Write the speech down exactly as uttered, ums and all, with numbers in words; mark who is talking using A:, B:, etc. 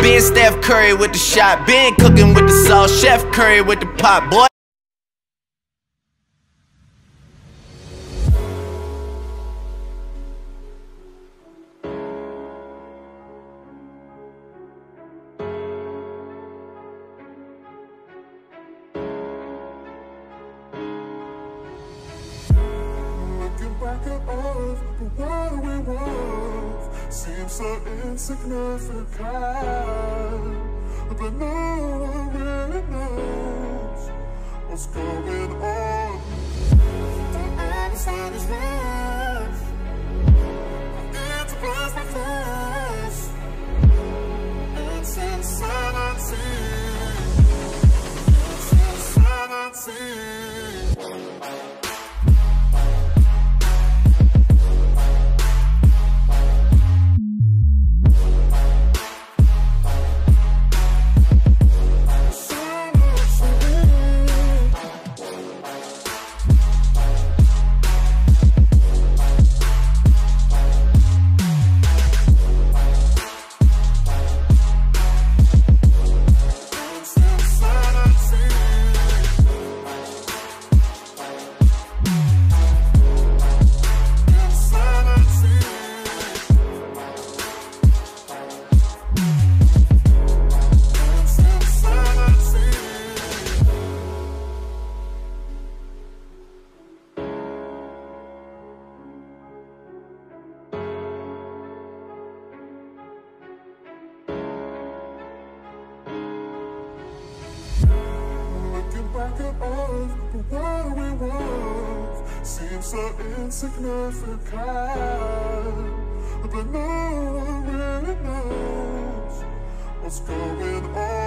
A: Been Steph Curry with the shot, been cooking with the sauce, Chef Curry with the pot, boy.
B: Back at us, but what we want seems so insignificant. But no one really knows what's going on. Don't understand this love. It's a blast my face. It's insanity. It's insanity. Back at us, but what we want seems so insignificant. But no one really knows what's going on.